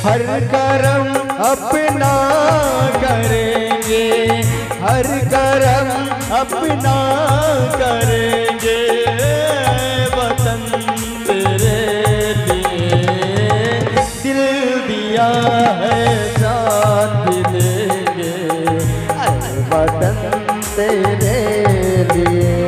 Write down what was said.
हर करम अपना करेंगे, हर करम अपना करेंगे। वतन तेरे लिए दिल दिया है, जान भी देंगे। वतन तेरे लिए